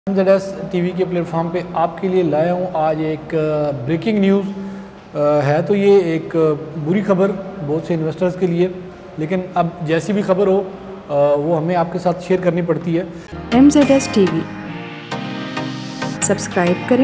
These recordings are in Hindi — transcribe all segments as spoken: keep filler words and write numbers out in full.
एमजेडएस टीवी के प्लेटफॉर्म पे आपके लिए लाया हूँ आज एक ब्रेकिंग न्यूज़ है। तो ये एक बुरी खबर बहुत से इन्वेस्टर्स के लिए, लेकिन अब जैसी भी खबर हो वो हमें आपके साथ शेयर करनी पड़ती है। एमजेडएस टीवी सब्सक्राइब करें।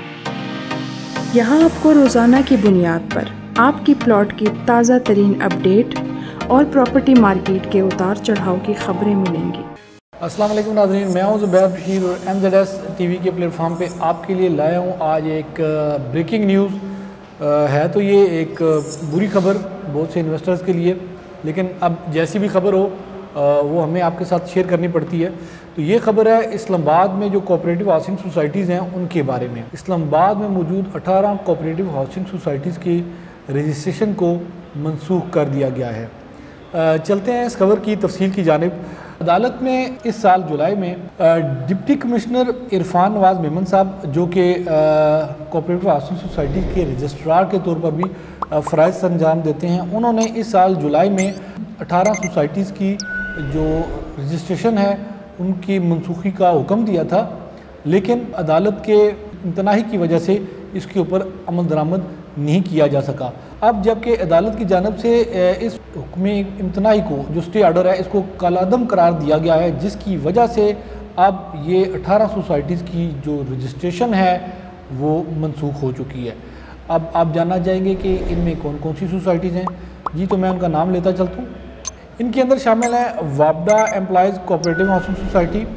यहाँ आपको रोज़ाना की बुनियाद पर आपकी प्लॉट की ताज़ा तरीन अपडेट और प्रॉपर्टी मार्केट के उतार चढ़ाव की खबरें मिलेंगी। अस्सलाम वालेकुम नाज़रीन, मैं हूं ज़ुबैर बशीर और एमजेडएस टीवी के प्लेटफॉर्म पे आपके लिए लाया हूं आज एक ब्रेकिंग न्यूज़ है। तो ये एक बुरी खबर बहुत से इन्वेस्टर्स के लिए, लेकिन अब जैसी भी खबर हो वो हमें आपके साथ शेयर करनी पड़ती है। तो ये खबर है इस्लामाबाद में जो कोऑपरेटिव हाउसिंग सोसाइटीज़ हैं उनके बारे में। इस्लामाबाद में मौजूद अठारह कोऑपरेटिव हाउसिंग सोसाइटीज़ की रजिस्ट्रेशन को मनसूख कर दिया गया है। चलते हैं इस खबर की तफसील की जानिब। अदालत में इस साल जुलाई में डिप्टी कमिश्नर इरफान नवाज मेमन साहब, जो कि कोऑपरेटिव हाउसिंग सोसाइटी के रजिस्ट्रार के तौर पर भी फ़राइज़ अंजाम देते हैं, उन्होंने इस साल जुलाई में अठारह सोसाइटीज़ की जो रजिस्ट्रेशन है उनकी मनसूखी का हुक्म दिया था, लेकिन अदालत के इम्तनाही की वजह से इसके ऊपर अमल दरामद नहीं किया जा सका। अब जबकि अदालत की जानिब से इस हुक्म इम्तनाई को, जो स्टे ऑर्डर है, इसको कालादम करार दिया गया है, जिसकी वजह से अब ये अठारह सोसाइटीज़ की जो रजिस्ट्रेशन है वो मनसूख हो चुकी है। अब आप जानना चाहेंगे कि इनमें कौन कौन सी सोसाइटीज़ हैं। जी, तो मैं उनका नाम लेता चलता हूँ। इनके अंदर शामिल हैं वापडा employees cooperative housing society,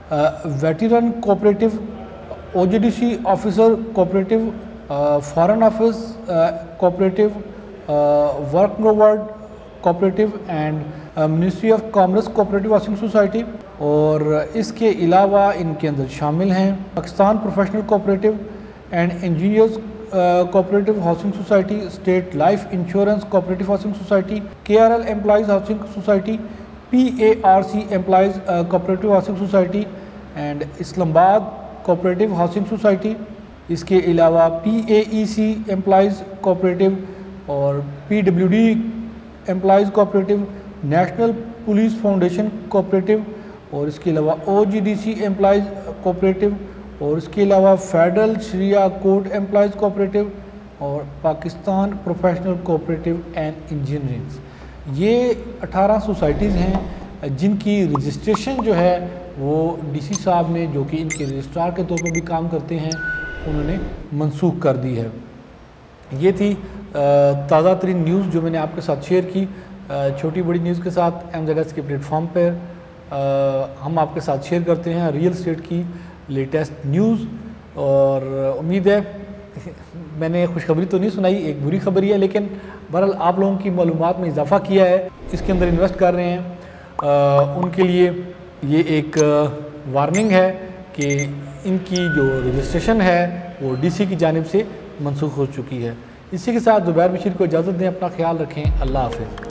veteran cooperative, O G D C officer cooperative, foreign office cooperative, work रोवर्ड cooperative and ministry of commerce cooperative housing society. और इसके अलावा इनके अंदर शामिल हैं Pakistan professional cooperative and engineers cooperative housing society, state life insurance cooperative housing society, K R L employees housing society, P A R C employees cooperative housing society and Islamabad cooperative housing society. इसके अलावा P A E C employees cooperative और P W D employees cooperative, national police foundation cooperative, और इसके अलावा O G D C employees cooperative, और इसके अलावा federal Sharia court employees cooperative और Pakistan professional cooperative and engineering. ये अठारह सोसाइटीज़ हैं जिनकी रजिस्ट्रेशन जो है वो डीसी साहब ने, जो कि इनके रजिस्ट्रार के तौर पर भी काम करते हैं, उन्होंने मनसूख कर दी है। ये थी ताज़ा तरीन न्यूज़ जो मैंने आपके साथ शेयर की। छोटी बड़ी न्यूज़ के साथ एमजेडएस के प्लेटफॉर्म पर हम आपके साथ शेयर करते हैं रियल एस्टेट की लेटेस्ट न्यूज़। और उम्मीद है मैंने खुशखबरी तो नहीं सुनाई, एक बुरी खबरी है, लेकिन बहरहाल आप लोगों की मालूमात में इजाफ़ा किया है, इसके अंदर इन्वेस्ट कर रहे हैं, आ, उनके लिए ये एक वार्निंग है कि इनकी जो रजिस्ट्रेशन है वो डीसी की जानिब से मनसूख हो चुकी है। इसी के साथ ज़ुबैर बशीर को इजाज़त दें। अपना ख्याल रखें। अल्लाह हाफ़िज़।